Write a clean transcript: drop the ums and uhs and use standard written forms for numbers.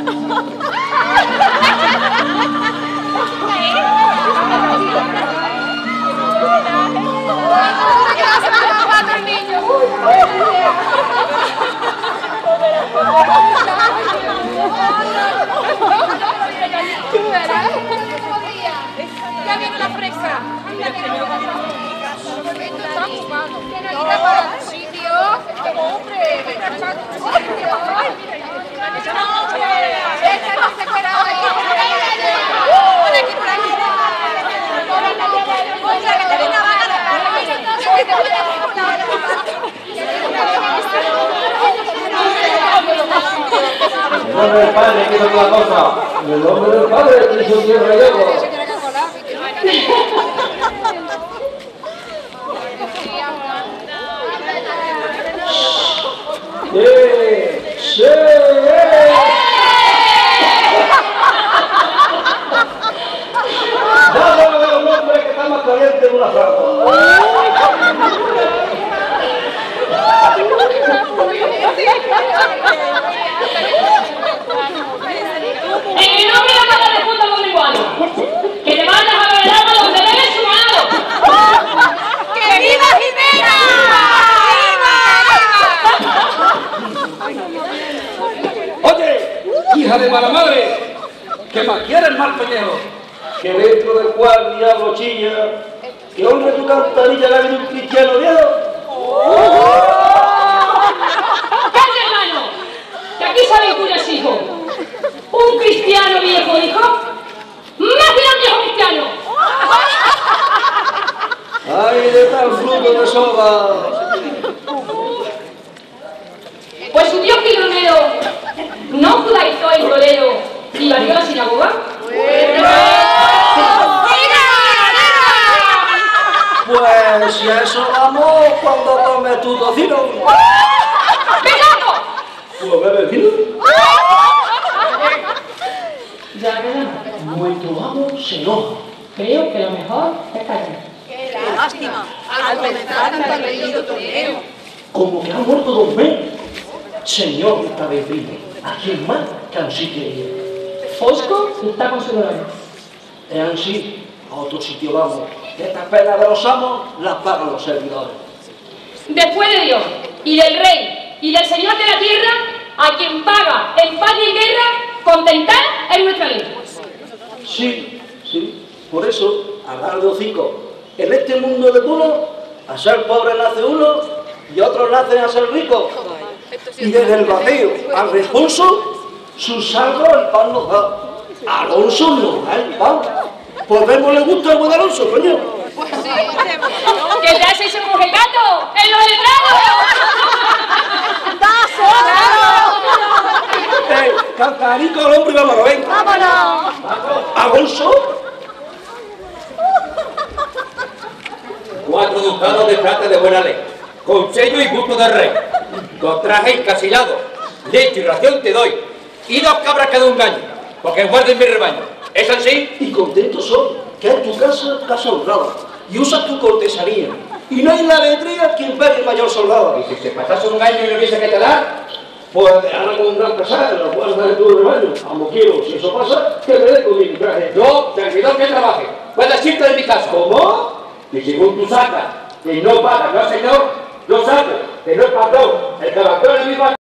Ya viene la fresa. Esto está fumando. Que no irá para un sitio. Hombre, esta no se esperaba ahí. Por aquí, por aquí. Oye, que te venga vaca de perro. En nombre del Padre, que es otra cosa. En el nombre del Padre, que es un Dios gallego. ¡Sí! Dame a un hombre que está más caliente en una fragua. En el nombre de la Madre de Puta con igual, que te mandas a velar a los deberes humanos. ¡Que viva Jimena! Oye, hija de mala madre, que más quiere el mal pellejo, que dentro del cual diablo chilla, que hombre tu cantarilla la de un cristiano viejo. ¡Calla, hermano! Que aquí saben cuyos hijos. Un cristiano viejo, hijo. ¡Más bien un viejo cristiano! ¡Ay, de tal fruto de soda! Pues su tío Filomeno no judaizó en Toledo y barrió la sinagoga. Pues si a eso vamos cuando tome tu tocino. ¡Pegado! ¿Puedo beber vino? Ya verán, nuestro amo se enoja. Creo que lo mejor es callar. ¡Qué lástima! Al comenzar tan apellido torneo. Como que ha muerto Don Ben. Señor, esta vez vive. ¿A quién más que a un sitio ir? Fosco está con su dolor. Es así, a otro sitio vamos. Estas penas de los amos las pagan los servidores. Después de Dios y del Rey y del Señor de la tierra, a quien paga en paz y en guerra, contentar es nuestra ley. Sí, sí. Por eso, hablar de hocico. En este mundo de culo, a ser pobre nace uno y otros nacen a ser ricos. Y desde el vacío al repulso, su salvo el pan nos da. Alonso nos da el pan. Pues vemos le gusta el buen Alonso, coño. ¿Qué te hace ese mujegato? ¡En los letrados! Cantarico al hombre y vámonos, venga. ¡Vámonos! Alonso. 4 ducados de plata de buena ley, con sello y gusto del rey, 2 trajes encasillados, leche y ración te doy, y 2 cabras cada un año, porque guarden mi rebaño. ¿Es así? Y contento soy, que es tu casa, casa honrada, y usas tu cortesanía, y no hay en la alegría quien pegue mayor soldado. Y si se pasase un año y no hubiese que te dar, Pues ahora con un gran pesar, lo puedes dar de tu rebaño, amo quiero, si eso pasa, que me dé con mi traje. yo, servidor que trabaje, puedes irte de mi casa. ¿Cómo? Y según tú sacas, que no paga, no señor, yo saco, que no es patrón, el que patrón es mi patrón.